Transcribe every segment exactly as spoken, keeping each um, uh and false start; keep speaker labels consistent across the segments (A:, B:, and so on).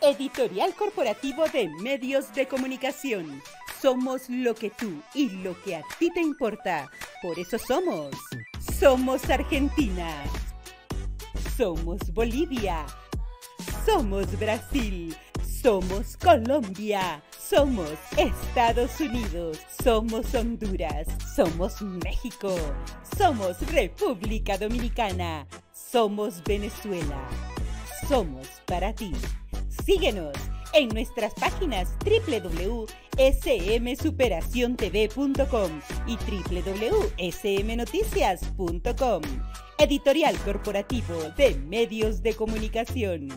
A: Editorial corporativo de medios de comunicación. Somos lo que tú y lo que a ti te importa. Por eso somos. Somos Argentina. Somos Bolivia. Somos Brasil. Somos Colombia. Somos Estados Unidos. Somos Honduras. Somos México. Somos República Dominicana. Somos Venezuela. Somos para ti. Síguenos en nuestras páginas doble u doble u doble u punto s m superación t v punto com y doble u doble u doble u punto s m noticias punto com. Editorial corporativo de medios de comunicación.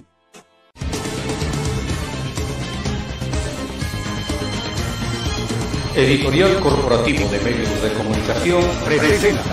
B: Editorial corporativo de medios de comunicación presenta.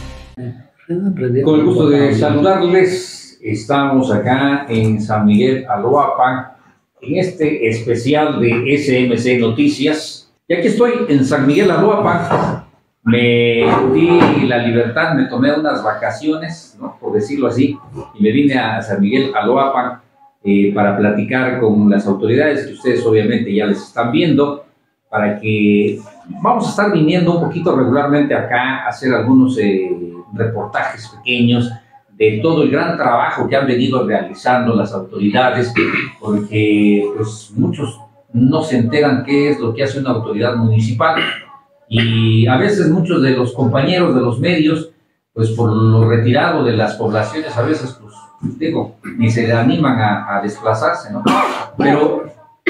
B: Con el gusto de saludarles. Estamos acá en San Miguel Aloapan, en este especial de S M C Noticias. Y aquí estoy en San Miguel Aloapan. Me di la libertad, me tomé unas vacaciones, ¿no?, por decirlo así, y me vine a San Miguel Aloapan eh, para platicar con las autoridades, que ustedes obviamente ya les están viendo, para que vamos a estar viniendo un poquito regularmente acá a hacer algunos eh, reportajes pequeños de todo el gran trabajo que han venido realizando las autoridades, porque pues muchos no se enteran qué es lo que hace una autoridad municipal, y a veces muchos de los compañeros de los medios, pues por lo retirado de las poblaciones, a veces pues digo, ni se animan a, a desplazarse, ¿no? Pero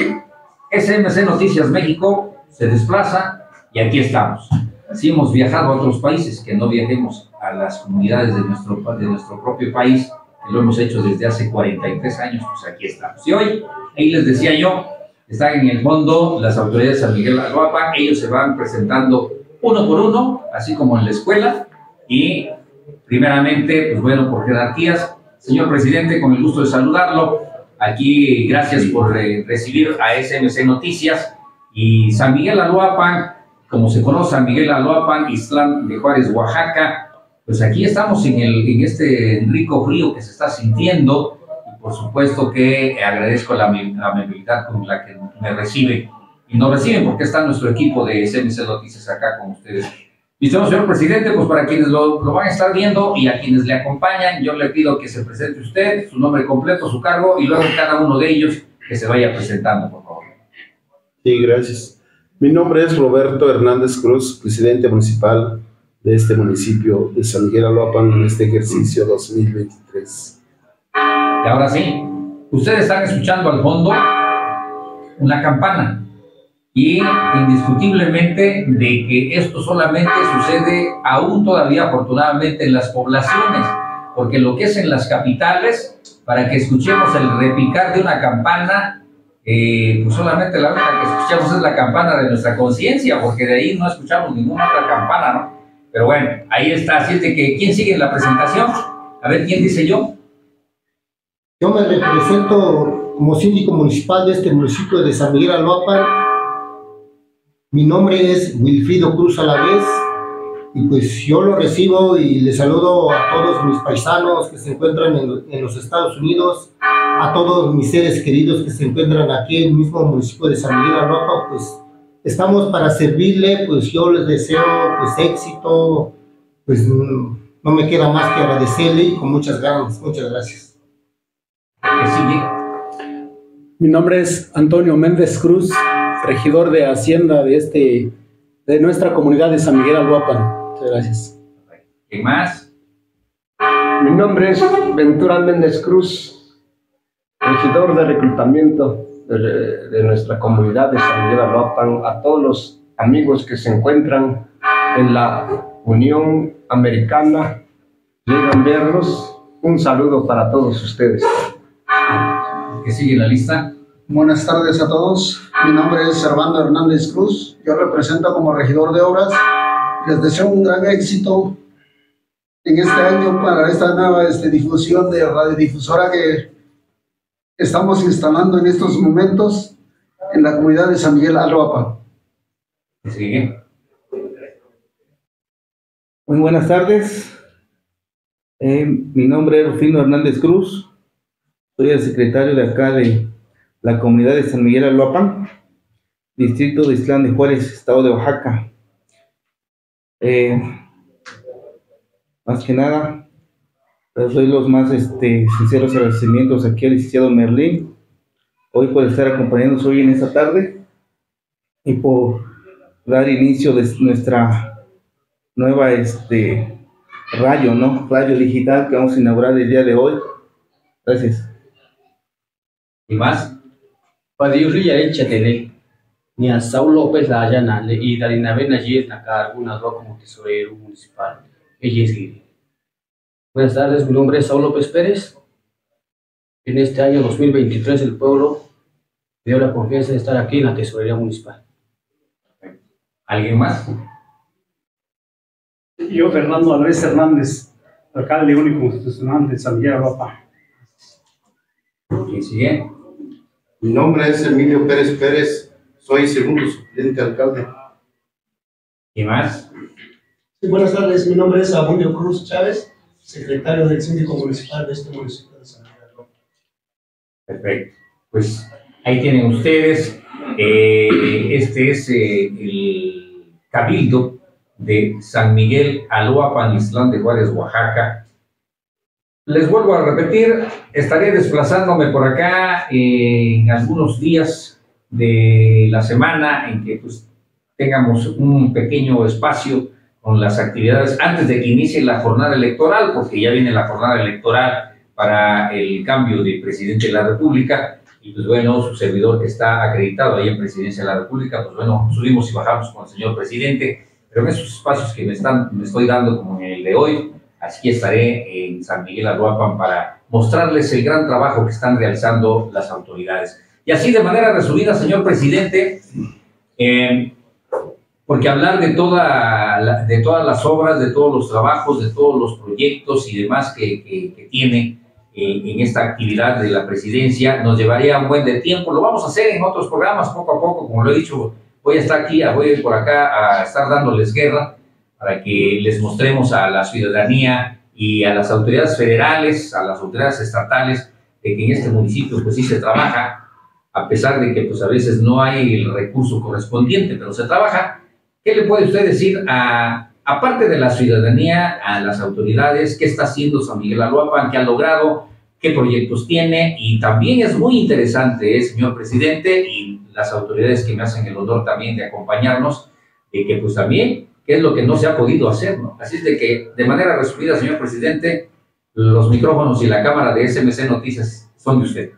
B: S M C Noticias México se desplaza y aquí estamos. Así hemos viajado a otros países, que no viajemos a las comunidades de nuestro, de nuestro propio país, que lo hemos hecho desde hace cuarenta y tres años, pues aquí estamos. Y hoy, ahí les decía yo, están en el fondo las autoridades de San Miguel Aloapan. Ellos se van presentando uno por uno, así como en la escuela, y primeramente, pues bueno, por jerarquías. Señor presidente, con el gusto de saludarlo. Aquí, gracias por eh, recibir a S M C Noticias. Y San Miguel Aloapan, como se conoce, San Miguel Aloapan, Ixtlán de Juárez, Oaxaca, pues aquí estamos en, el, en este rico frío que se está sintiendo, y por supuesto que agradezco la, la amabilidad con la que me reciben, y nos reciben porque está nuestro equipo de S M C Noticias acá con ustedes. Y estamos, señor presidente, pues para quienes lo, lo van a estar viendo y a quienes le acompañan, yo le pido que se presente usted, su nombre completo, su cargo, y luego cada uno de ellos que se vaya presentando, por favor.
C: Sí, gracias. Mi nombre es Roberto Hernández Cruz, presidente municipal de este municipio de San Miguel Aloapan en este ejercicio dos mil veintitrés.
B: Y ahora sí, ustedes están escuchando al fondo una campana, y indiscutiblemente de que esto solamente sucede aún todavía afortunadamente en las poblaciones, porque lo que es en las capitales, para que escuchemos el repicar de una campana, Eh, pues solamente la única que escuchamos es la campana de nuestra conciencia, porque de ahí no escuchamos ninguna otra campana, ¿no? Pero bueno, ahí está. Así es de que, ¿quién sigue en la presentación? A ver, ¿quién dice yo?
D: Yo me represento como síndico municipal de este municipio de San Miguel Aloapan. Mi nombre es Wilfrido Cruz Alavés, y pues yo lo recibo y le saludo a todos mis paisanos que se encuentran en, en los Estados Unidos, a todos mis seres queridos que se encuentran aquí en el mismo municipio de San Miguel Aloapan. Pues estamos para servirle, pues yo les deseo pues éxito, pues no me queda más que agradecerle y con muchas ganas. Muchas gracias.
B: ¿Qué sigue?
E: Mi nombre es Antonio Méndez Cruz, regidor de Hacienda de, este, de nuestra comunidad de San Miguel Aloapan. Muchas gracias.
B: ¿Qué más?
F: Mi nombre es Ventura Méndez Cruz, regidor de reclutamiento de, de nuestra comunidad de San Miguel Aloapan. A todos los amigos que se encuentran en la Unión Americana, llegan a verlos. Un saludo para todos ustedes.
B: ¿Qué sigue en la lista?
G: Buenas tardes a todos. Mi nombre es Servando Hernández Cruz. Yo represento como regidor de obras. Les deseo un gran éxito en este año para esta nueva este, difusión de radiodifusora que estamos instalando en estos momentos en la comunidad de San Miguel Aloapan.
B: ¿Qué sigue?
H: Muy buenas tardes. Eh, mi nombre es Rufino Hernández Cruz. Soy el secretario de acá de la comunidad de San Miguel Aloapan, distrito de Islán de Juárez, estado de Oaxaca. Eh, más que nada, les doy los más este, sinceros agradecimientos aquí al licenciado Merlín, hoy por estar acompañándonos hoy en esta tarde y por dar inicio de nuestra nueva este, radio, ¿no? Radio digital que vamos a inaugurar el día de hoy. Gracias.
B: ¿Y más?
I: Padiuri ya hecha tele. Ni a Saúl López la allana le y Darina Benayes na alguna do como tesorero municipal. Ella es Guiri. Buenas tardes, mi nombre es Saúl López Pérez. En este año dos mil veintitrés el pueblo me dio la confianza de estar aquí en la tesorería municipal.
B: ¿Alguien más?
E: Yo, Fernando Alves Hernández, alcalde único constitucional de San Miguel Aloapan.
B: ¿Quién sigue?
C: Mi nombre es Emilio Pérez Pérez, soy segundo suplente alcalde.
B: ¿Y más?
J: Sí, buenas tardes, mi nombre es Abundio Cruz Chávez, secretario del síndico municipal de este municipio de San Miguel Aloapan.
B: Perfecto. Pues ahí tienen ustedes, eh, este es eh, el cabildo de San Miguel Aloapan, Islán de Juárez, Oaxaca. Les vuelvo a repetir, estaré desplazándome por acá en algunos días de la semana en que pues, tengamos un pequeño espacio con las actividades antes de que inicie la jornada electoral, porque ya viene la jornada electoral para el cambio de presidente de la República, y pues bueno, su servidor que está acreditado ahí en Presidencia de la República, pues bueno, subimos y bajamos con el señor presidente, pero en esos espacios que me, están, me estoy dando, como en el de hoy, así estaré en San Miguel Aloapan para mostrarles el gran trabajo que están realizando las autoridades. Y así de manera resumida, señor presidente, eh, porque hablar de, toda la, de todas las obras, de todos los trabajos, de todos los proyectos y demás que, que, que tiene eh, en esta actividad de la presidencia, nos llevaría un buen de tiempo. Lo vamos a hacer en otros programas poco a poco, como lo he dicho, voy a estar aquí, voy a ir por acá a estar dándoles guerra para que les mostremos a la ciudadanía y a las autoridades federales, a las autoridades estatales, de que en este municipio pues sí se trabaja, a pesar de que pues a veces no hay el recurso correspondiente, pero se trabaja. ¿Qué le puede usted decir, a, aparte de la ciudadanía, a las autoridades, qué está haciendo San Miguel Aloapan, qué ha logrado, qué proyectos tiene? Y también es muy interesante, eh, señor presidente, y las autoridades que me hacen el honor también de acompañarnos, de que pues también, qué es lo que no se ha podido hacer, ¿no? Así es de que, de manera resumida, señor presidente, los micrófonos y la cámara de S M C Noticias son de usted.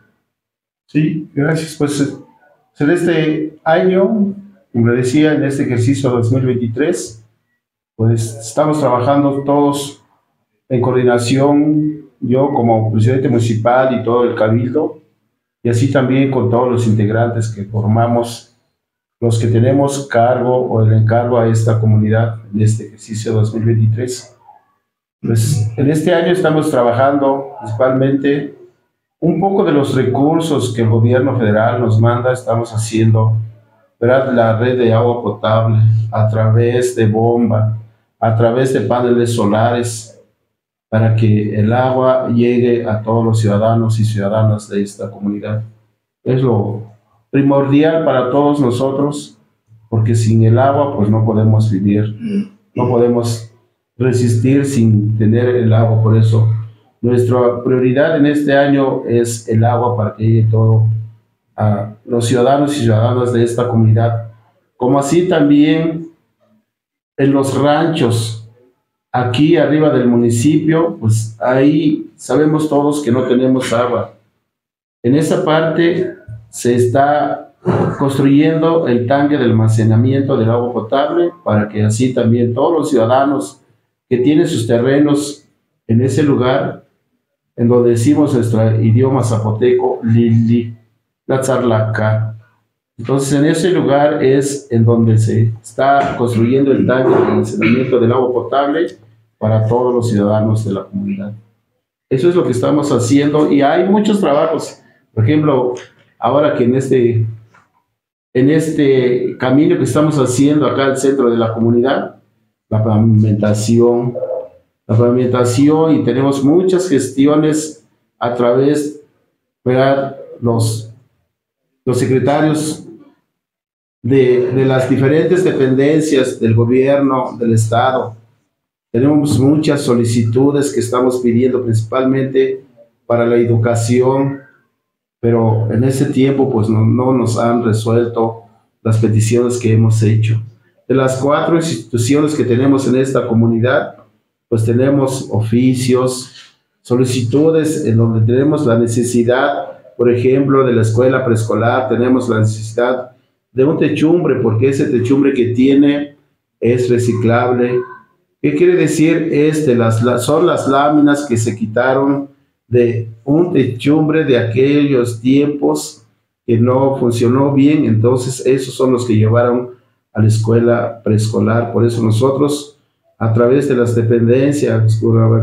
C: Sí, gracias. Pues en este año, como le decía, en este ejercicio dos mil veintitrés, pues estamos trabajando todos en coordinación, yo como presidente municipal y todo el cabildo, y así también con todos los integrantes que formamos, los que tenemos cargo o el encargo a esta comunidad en este ejercicio dos mil veintitrés. Pues en este año estamos trabajando principalmente un poco de los recursos que el gobierno federal nos manda. Estamos haciendo, ¿verdad?, la red de agua potable a través de bomba, a través de paneles solares, para que el agua llegue a todos los ciudadanos y ciudadanas de esta comunidad. Es lo primordial para todos nosotros, porque sin el agua pues no podemos vivir, no podemos resistir sin tener el agua. Por eso nuestra prioridad en este año es el agua, para que llegue todo a los ciudadanos y ciudadanas de esta comunidad, como así también en los ranchos aquí arriba del municipio, pues ahí sabemos todos que no tenemos agua. En esa parte se está construyendo el tanque de almacenamiento del agua potable, para que así también todos los ciudadanos que tienen sus terrenos en ese lugar, en donde decimos nuestro idioma zapoteco, Lili, Latzarlaca. Entonces en ese lugar es en donde se está construyendo el tanque de almacenamiento del agua potable para todos los ciudadanos de la comunidad. Eso es lo que estamos haciendo, y hay muchos trabajos. Por ejemplo, ahora que en este, en este camino que estamos haciendo acá al centro de la comunidad, la pavimentación, la pavimentación, y tenemos muchas gestiones a través de los los secretarios de, de las diferentes dependencias del gobierno, del Estado. Tenemos muchas solicitudes que estamos pidiendo, principalmente para la educación, pero en ese tiempo pues no, no nos han resuelto las peticiones que hemos hecho. De las cuatro instituciones que tenemos en esta comunidad, pues tenemos oficios, solicitudes en donde tenemos la necesidad, por ejemplo, de la escuela preescolar, tenemos la necesidad de un techumbre, porque ese techumbre que tiene es reciclable. ¿Qué quiere decir? Este, las, las, son las láminas que se quitaron de un techumbre de aquellos tiempos que no funcionó bien, entonces esos son los que llevaron a la escuela preescolar. Por eso nosotros, a través de las dependencias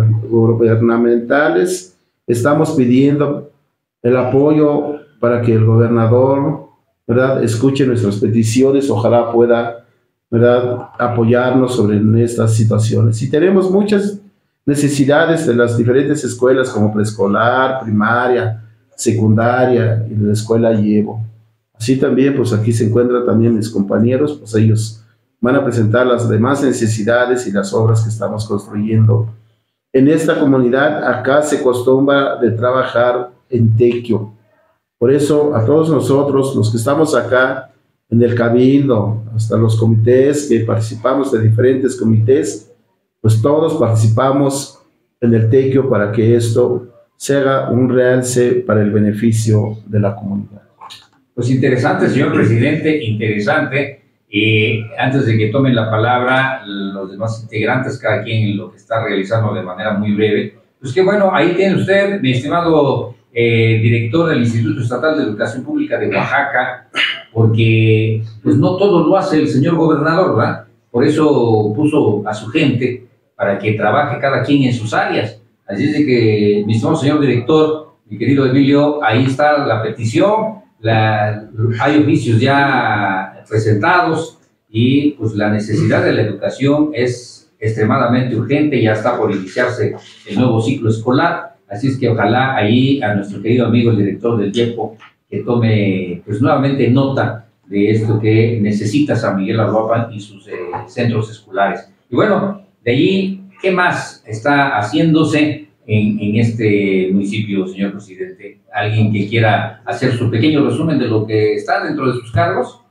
C: gubernamentales, estamos pidiendo el apoyo para que el gobernador, ¿verdad?, escuche nuestras peticiones, ojalá pueda, ¿verdad?, apoyarnos sobre estas situaciones. Y tenemos muchas necesidades de las diferentes escuelas como preescolar, primaria, secundaria y de la escuela Llevo. Así también, pues aquí se encuentran también mis compañeros, pues ellos van a presentar las demás necesidades y las obras que estamos construyendo. En esta comunidad, acá se acostumbra de trabajar en tequio. Por eso, a todos nosotros, los que estamos acá en el cabildo, hasta los comités que participamos de diferentes comités, pues todos participamos en el tequio para que esto se haga un realce para el beneficio de la comunidad.
B: Pues interesante, señor presidente, interesante. Y antes de que tomen la palabra los demás integrantes, cada quien en lo que está realizando de manera muy breve, pues que bueno, ahí tiene usted, mi estimado eh, director del Instituto Estatal de Educación Pública de Oaxaca, porque pues no todo lo hace el señor gobernador, ¿verdad? Por eso puso a su gente para que trabaje cada quien en sus áreas. Así es de que, mi estimado señor director, mi querido Emilio, ahí está la petición, la, hay oficios ya presentados y pues la necesidad de la educación es extremadamente urgente, ya está por iniciarse el nuevo ciclo escolar, así es que ojalá ahí a nuestro querido amigo el director del Yepo que tome pues nuevamente nota de esto que necesita San Miguel Aloapan y sus eh, centros escolares. Y bueno, de allí, ¿qué más está haciéndose en, en este municipio, señor presidente? ¿Alguien que quiera hacer su pequeño resumen de lo que está dentro de sus cargos?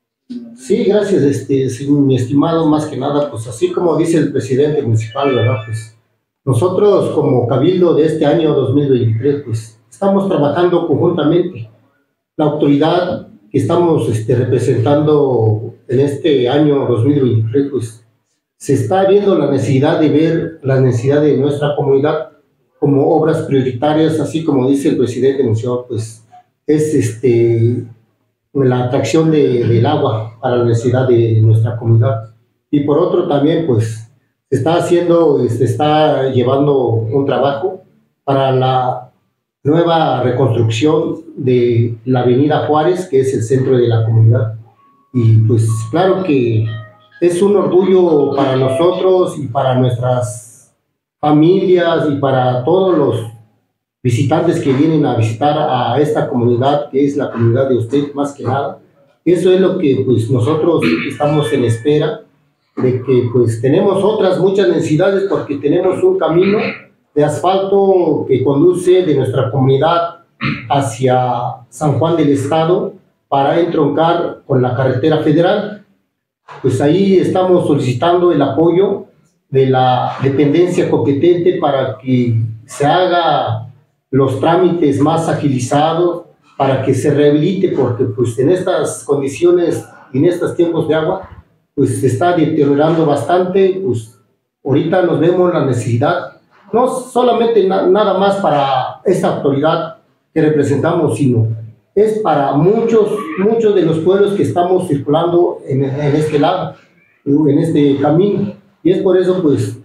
D: Sí, gracias, este, sí, mi estimado, más que nada, pues así como dice el presidente municipal, ¿verdad? Pues nosotros como cabildo de este año dos mil veintitrés, pues estamos trabajando conjuntamente. La autoridad que estamos este, representando en este año dos mil veintitrés, pues se está viendo la necesidad de ver la necesidad de nuestra comunidad como obras prioritarias, así como dice el presidente municipal, pues es este, la atracción de, del agua para la necesidad de nuestra comunidad. Y por otro también, pues se está haciendo, se está llevando un trabajo para la nueva reconstrucción de la avenida Juárez, que es el centro de la comunidad. Y pues claro que es un orgullo para nosotros y para nuestras familias y para todos los visitantes que vienen a visitar a esta comunidad, que es la comunidad de usted más que nada. Eso es lo que pues nosotros estamos en espera, de que pues tenemos otras muchas necesidades, porque tenemos un camino de asfalto que conduce de nuestra comunidad hacia San Juan del Estado para entroncar con la carretera federal. Pues ahí estamos solicitando el apoyo de la dependencia competente para que se haga los trámites más agilizados, para que se rehabilite, porque pues en estas condiciones y en estos tiempos de agua pues se está deteriorando bastante. Pues ahorita nos vemos la necesidad, no solamente na nada más para esta autoridad que representamos, sino es para muchos, muchos de los pueblos que estamos circulando en, en este lado, en este camino. Y es por eso, pues,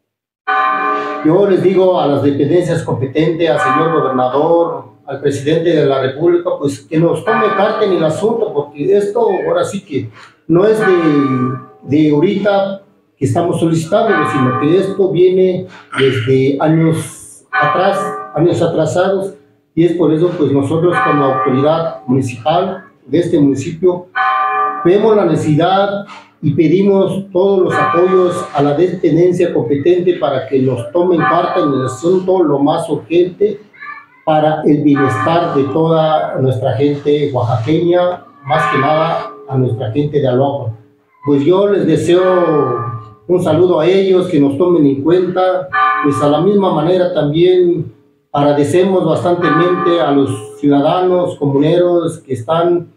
D: yo les digo a las dependencias competentes, al señor gobernador, al presidente de la República, pues que nos tome carta en el asunto, porque esto ahora sí que no es de, de ahorita que estamos solicitando, sino que esto viene desde años atrás, años atrasados, Y es por eso, pues nosotros como autoridad municipal de este municipio, vemos la necesidad y pedimos todos los apoyos a la dependencia competente para que nos tomen carta en el asunto lo más urgente para el bienestar de toda nuestra gente oaxaqueña, más que nada a nuestra gente de Aloapa. Pues yo les deseo un saludo a ellos, que nos tomen en cuenta, pues a la misma manera también agradecemos bastantemente a los ciudadanos comuneros que están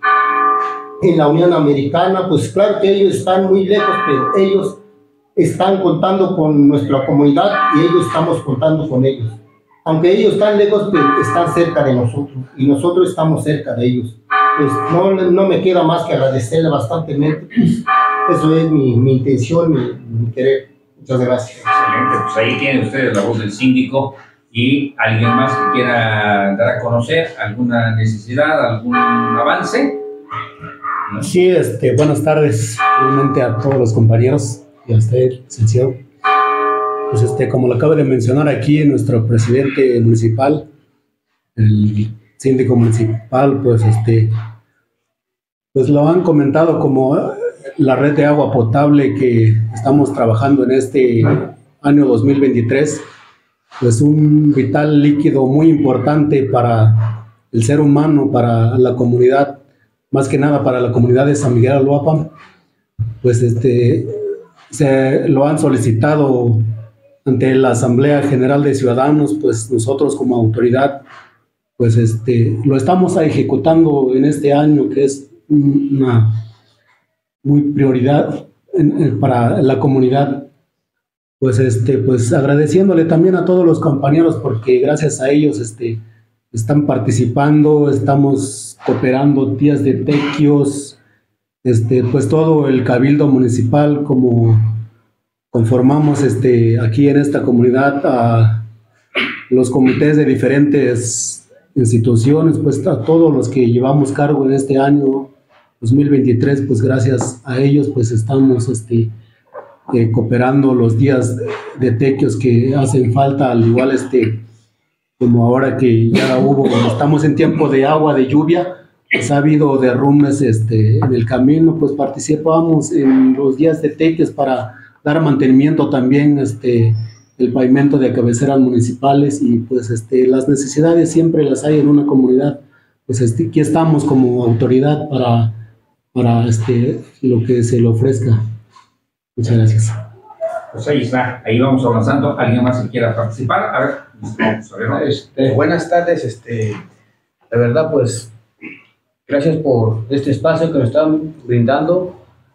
D: en la Unión Americana. Pues claro que ellos están muy lejos, pero ellos están contando con nuestra comunidad y ellos estamos contando con ellos. Aunque ellos están lejos, pero están cerca de nosotros y nosotros estamos cerca de ellos. Pues no, no me queda más que agradecerle bastantemente, pues eso es mi, mi intención, mi, mi querer. Muchas gracias.
B: Excelente, pues ahí tienen ustedes la voz del síndico. ¿Y alguien más que quiera dar a conocer alguna necesidad, algún avance?
E: ¿No? Sí, este, buenas tardes, obviamente a todos los compañeros y a usted, licenciado. Pues este, como lo acaba de mencionar aquí nuestro presidente municipal, el síndico municipal, pues este, pues lo han comentado como la red de agua potable que estamos trabajando en este año dos mil veintitrés, pues un vital líquido muy importante para el ser humano, para la comunidad, más que nada para la comunidad de San Miguel Aloapa. Pues este, se lo han solicitado ante la Asamblea General de Ciudadanos. Pues nosotros como autoridad, pues este, lo estamos ejecutando en este año, que es una muy prioridad en, en, para la comunidad. Pues este, pues agradeciéndole también a todos los compañeros, porque gracias a ellos este, están participando, estamos cooperando, días de tequios, este, pues todo el cabildo municipal, como conformamos este, aquí en esta comunidad a los comités de diferentes instituciones, pues a todos los que llevamos cargo en este año dos mil veintitrés, pues gracias a ellos pues estamos este, eh, cooperando los días de, de tequios que hacen falta, al igual este, como ahora que ya hubo, estamos en tiempo de agua, de lluvia, pues ha habido derrumbes este, en el camino, pues participamos en los días de tequios para dar mantenimiento también, este, el pavimento de cabeceras municipales, y pues este, las necesidades siempre las hay en una comunidad. Pues este, aquí estamos como autoridad para, para este, lo que se le ofrezca. Muchas gracias.
B: Pues ahí está, ahí vamos avanzando. ¿Alguien más que quiera participar? A ver, vamos a ver, ¿no?
I: Este, buenas tardes, este, la verdad pues gracias por este espacio que nos están brindando.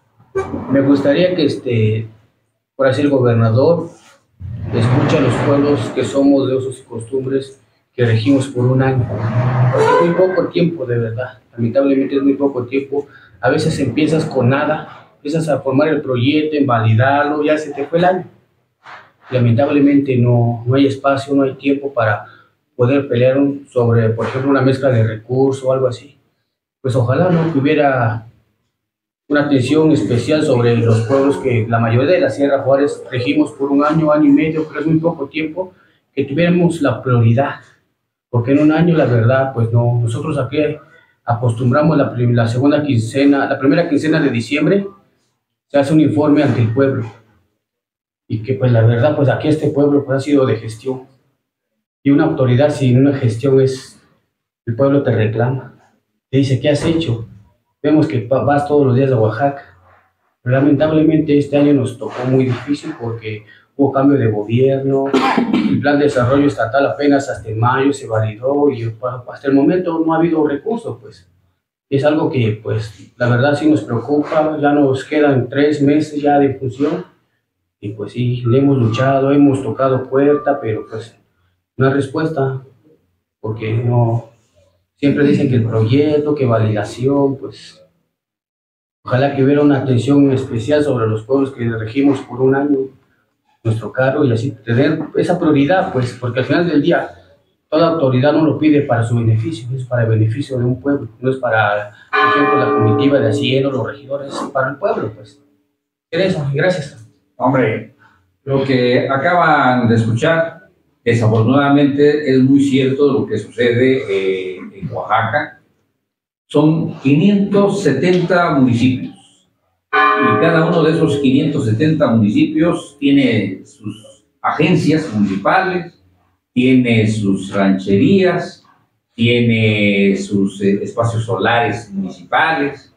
I: Me gustaría que este, por así el gobernador escuche a los pueblos que somos de usos y costumbres que regimos por un año. Porque es muy poco tiempo, de verdad. Lamentablemente es muy poco tiempo. A veces empiezas con nada, empiezas a formar el proyecto, en validarlo, ya se te fue el año. Lamentablemente no, no hay espacio, no hay tiempo para poder pelear un, sobre, por ejemplo, una mezcla de recursos o algo así. Pues ojalá no que hubiera una atención especial sobre los pueblos que la mayoría de la Sierra Juárez regimos por un año, año y medio, pero es muy poco tiempo, que tuviéramos la prioridad, porque en un año la verdad, pues no, nosotros aquí acostumbramos la, la segunda quincena, la primera quincena de diciembre, se hace un informe ante el pueblo, y que pues la verdad, pues aquí este pueblo pues, ha sido de gestión, y una autoridad sin una gestión es, el pueblo te reclama, te dice, ¿qué has hecho? Vemos que vas todos los días a Oaxaca. Pero lamentablemente este año nos tocó muy difícil porque hubo cambio de gobierno, el plan de desarrollo estatal apenas hasta en mayo se validó y hasta el momento no ha habido recursos, pues. Es algo que, pues, la verdad sí nos preocupa, ya nos quedan tres meses ya de función y pues sí, le hemos luchado, hemos tocado puerta, pero pues no hay respuesta porque no... Siempre dicen que el proyecto, que validación, pues ojalá que hubiera una atención especial sobre los pueblos que regimos por un año nuestro cargo y así tener esa prioridad, pues porque al final del día toda autoridad no lo pide para su beneficio, es para el beneficio de un pueblo, no es para, por ejemplo, la comitiva de Hacienda, los regidores, es para el pueblo, pues. Eso, gracias.
B: Hombre, lo que acaban de escuchar Desafortunadamente es muy cierto lo que sucede eh, en Oaxaca. Son quinientos setenta municipios y cada uno de esos quinientos setenta municipios tiene sus agencias municipales, tiene sus rancherías, tiene sus eh, espacios solares municipales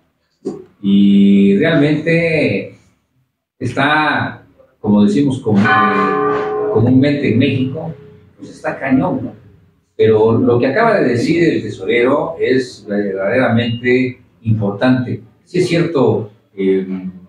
B: y realmente está, como decimos como, eh, comúnmente en México, pues está cañón, ¿no? Pero lo que acaba de decir el tesorero es verdaderamente importante. Sí es cierto, eh,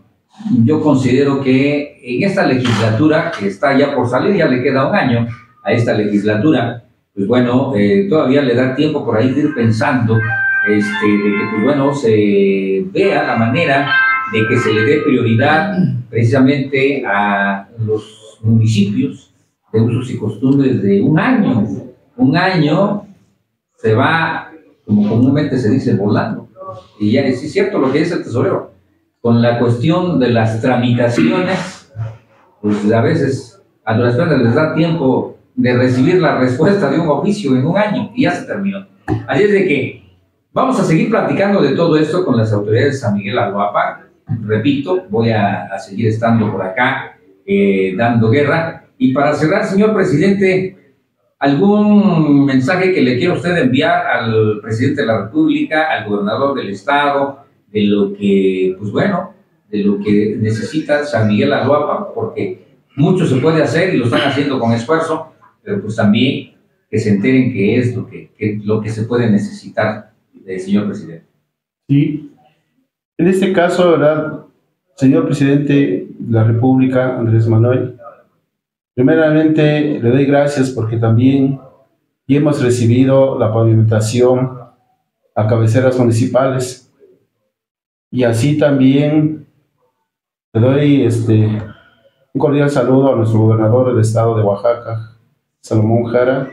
B: yo considero que en esta legislatura, que está ya por salir, ya le queda un año a esta legislatura, pues bueno, eh, todavía le da tiempo por ahí de ir pensando este, de que, pues bueno, se vea la manera de que se le dé prioridad precisamente a los municipios de usos y costumbres de un año. Un año se va, como comúnmente se dice, volando. Y ya es cierto lo que dice el tesorero. Con la cuestión de las tramitaciones, pues a veces a las personas les da tiempo de recibir la respuesta de un oficio en un año y ya se terminó. Así es de que vamos a seguir platicando de todo esto con las autoridades de San Miguel Aloapan. Repito, voy a, a seguir estando por acá eh, dando guerra. Y para cerrar, señor presidente, ¿algún mensaje que le quiera usted enviar al presidente de la República, al gobernador del estado, de lo que, pues bueno, de lo que necesita San Miguel Aloapan? Porque mucho se puede hacer y lo están haciendo con esfuerzo, pero pues también que se enteren qué es lo que, que, lo que se puede necesitar, eh, señor presidente.
C: Sí, en este caso, ¿verdad? Señor presidente de la República, Andrés Manuel, primeramente le doy gracias porque también ya hemos recibido la pavimentación a cabeceras municipales y así también le doy este, un cordial saludo a nuestro gobernador del estado de Oaxaca, Salomón Jara.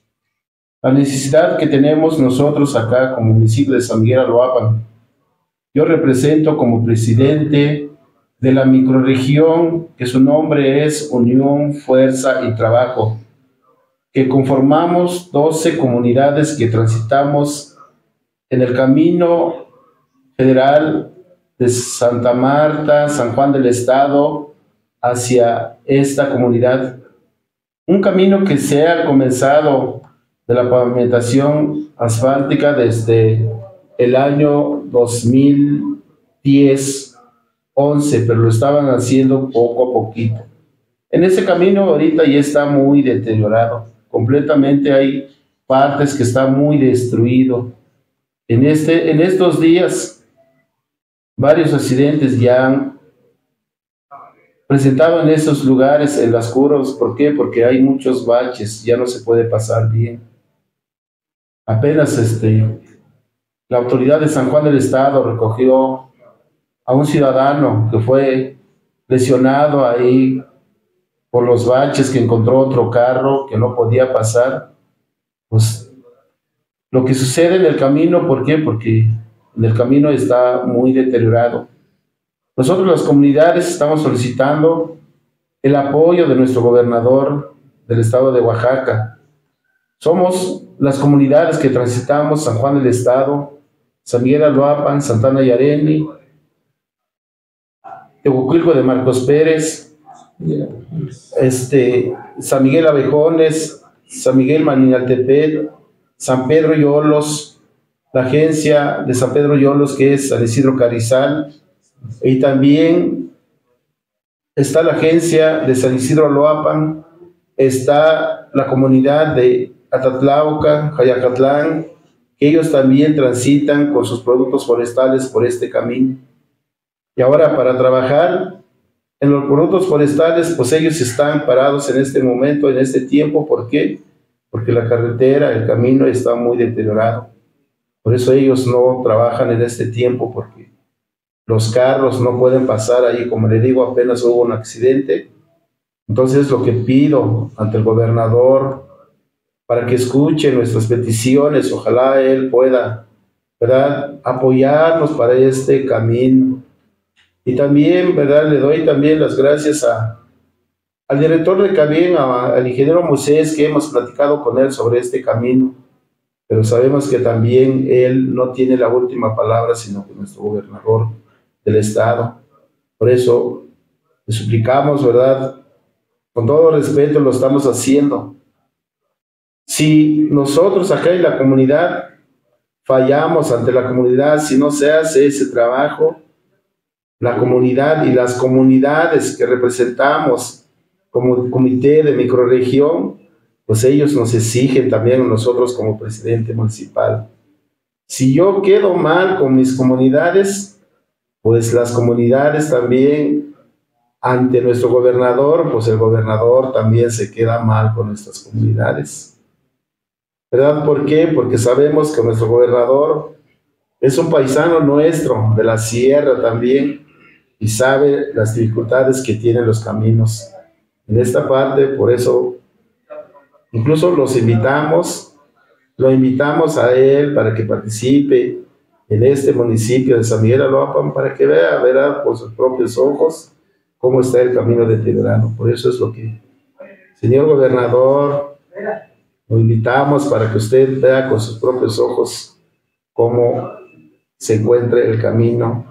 C: La necesidad que tenemos nosotros acá como municipio de San Miguel Aloapan. Yo represento como presidente de la microrregión que su nombre es Unión, Fuerza y Trabajo, que conformamos doce comunidades que transitamos en el camino federal de Santa Marta, San Juan del Estado, hacia esta comunidad. Un camino que se ha comenzado de la pavimentación asfáltica desde el año dos mil diez, once, pero lo estaban haciendo poco a poquito. En ese camino ahorita ya está muy deteriorado, completamente hay partes que están muy destruido. En, este, en estos días, varios accidentes ya han presentado en esos lugares, en las curvas. ¿Por qué? Porque hay muchos baches, ya no se puede pasar bien. Apenas este, la autoridad de San Juan del Estado recogió a un ciudadano que fue lesionado ahí por los baches, que encontró otro carro que no podía pasar. Pues lo que sucede en el camino, ¿por qué? Porque en el camino está muy deteriorado. Nosotros las comunidades estamos solicitando el apoyo de nuestro gobernador del estado de Oaxaca. Somos las comunidades que transitamos San Juan del Estado, San Miguel Aloapan, Santana Yareni, Tehuquilco de Marcos Pérez, este, San Miguel Abejones, San Miguel Maninaltepet, San Pedro Yolos, la agencia de San Pedro Yolos que es San Isidro Carrizal, y también está la agencia de San Isidro Aloapan, está la comunidad de Atatlauca, Jayacatlán, que ellos también transitan con sus productos forestales por este camino. Y ahora para trabajar en los productos forestales, pues ellos están parados en este momento, en este tiempo. ¿Por qué? Porque la carretera, el camino está muy deteriorado. Por eso ellos no trabajan en este tiempo, porque los carros no pueden pasar ahí. Como le digo, apenas hubo un accidente. Entonces lo que pido ante el gobernador, para que escuche nuestras peticiones, ojalá él pueda, ¿verdad?, apoyarnos para este camino. Y también, ¿verdad?, le doy también las gracias a, al director de Cabien, al ingeniero Moisés, que hemos platicado con él sobre este camino, pero sabemos que también él no tiene la última palabra, sino que nuestro gobernador del estado. Por eso le suplicamos, ¿verdad? Con todo respeto lo estamos haciendo. Si nosotros acá en la comunidad fallamos ante la comunidad, si no se hace ese trabajo, la comunidad y las comunidades que representamos como comité de microrregión, pues ellos nos exigen también a nosotros como presidente municipal. Si yo quedo mal con mis comunidades, pues las comunidades también, ante nuestro gobernador, pues el gobernador también se queda mal con nuestras comunidades. ¿Verdad? ¿Por qué? Porque sabemos que nuestro gobernador es un paisano nuestro, de la sierra también, y sabe las dificultades que tienen los caminos. En esta parte, por eso, incluso los invitamos, lo invitamos a él para que participe en este municipio de San Miguel Aloapan, para que vea, verá por sus propios ojos cómo está el camino deteriorado. Por eso es lo que, señor gobernador, lo invitamos para que usted vea con sus propios ojos cómo se encuentra el camino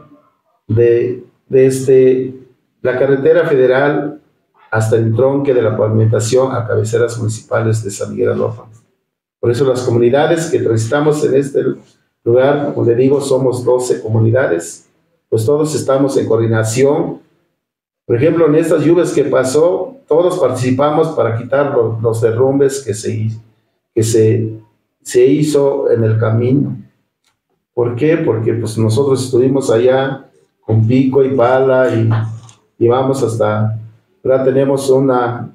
C: de, de este, la carretera federal hasta el tronque de la pavimentación a cabeceras municipales de San Miguel Aloapan. Por eso las comunidades que transitamos en este lugar, como le digo, somos doce comunidades, pues todos estamos en coordinación. Por ejemplo, en estas lluvias que pasó, todos participamos para quitar los, los derrumbes que se, que se, se hizo en el camino. ¿Por qué? Porque pues nosotros estuvimos allá con pico y pala y, y vamos hasta, ahora tenemos una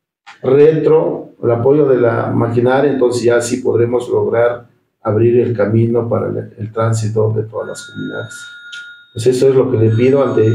C: retro, el apoyo de la maquinaria, entonces ya sí podremos lograr abrir el camino para el, el tránsito de todas las comunidades. Pues eso es lo que le pido ante,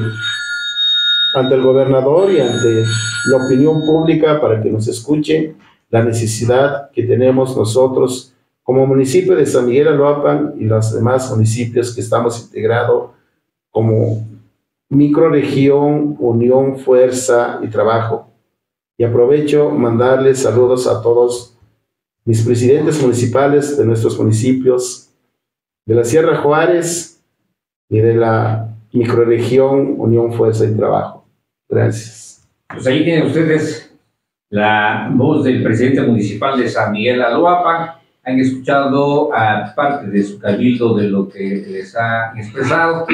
C: ante el gobernador y ante la opinión pública, para que nos escuchen la necesidad que tenemos nosotros como municipio de San Miguel Aloapan y los demás municipios que estamos integrados como microrregión, unión, fuerza y trabajo. Y aprovecho mandarles saludos a todos mis presidentes municipales de nuestros municipios, de la Sierra Juárez y de la microrregión Unión, Fuerza y Trabajo. Gracias.
B: Pues ahí tienen ustedes la voz del presidente municipal de San Miguel Aloapan. Han escuchado a parte de su cabildo de lo que les ha expresado,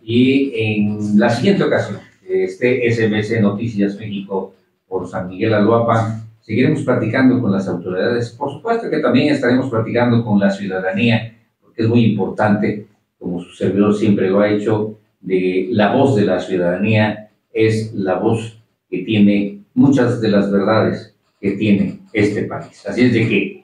B: y en la siguiente ocasión, este S M C Noticias México por San Miguel Aloapan, seguiremos platicando con las autoridades. Por supuesto que también estaremos platicando con la ciudadanía, porque es muy importante, como su servidor siempre lo ha hecho, de la voz de la ciudadanía es la voz que tiene muchas de las verdades que tiene este país. Así es de que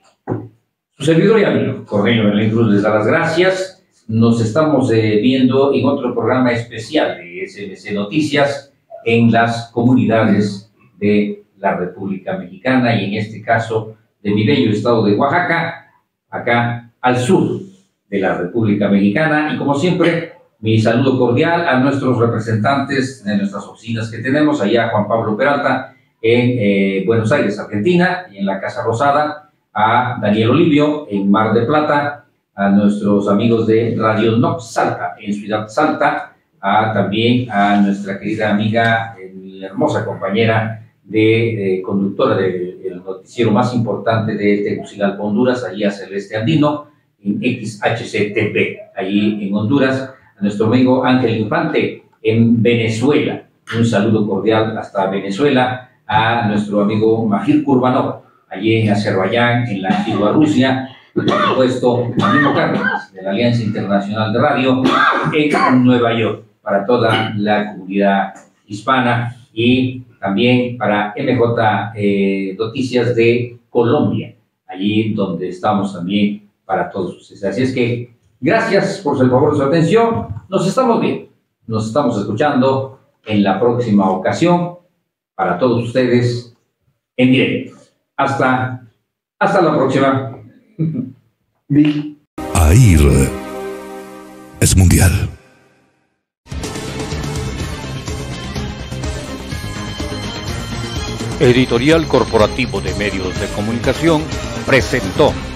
B: su servidor y amigo Cornelio Belén Cruz les da las gracias. Nos estamos eh, viendo en otro programa especial de S M C Noticias en las comunidades de la República Mexicana, y en este caso de mi bello estado de Oaxaca, acá al sur de la República Mexicana. Y como siempre, mi saludo cordial a nuestros representantes de nuestras oficinas que tenemos, allá Juan Pablo Peralta en eh, Buenos Aires, Argentina, y en la Casa Rosada, a Daniel Olivio en Mar de Plata, a nuestros amigos de Radio Nox Salta en Ciudad Salta, a, también a nuestra querida amiga, eh, mi hermosa compañera de, de conductora del de, noticiero más importante de Tegucigalpa, Honduras, allí a Celeste Andino, en X H C T V, allí en Honduras, a nuestro amigo Ángel Infante en Venezuela. Un saludo cordial hasta Venezuela, a nuestro amigo Mahir Kurbanov, allí en Azerbaiyán, en la antigua Rusia, y por supuesto, a Nino Cárdenas, de la Alianza Internacional de Radio, en Nueva York, para toda la comunidad hispana, y también para M J eh, Noticias de Colombia, allí donde estamos también para todos ustedes. Así es que, gracias por el favor de su atención. Nos estamos viendo, nos estamos escuchando en la próxima ocasión, para todos ustedes, en directo. Hasta, hasta la próxima.
K: AIR es mundial.
L: Editorial Corporativo de Medios de Comunicación presentó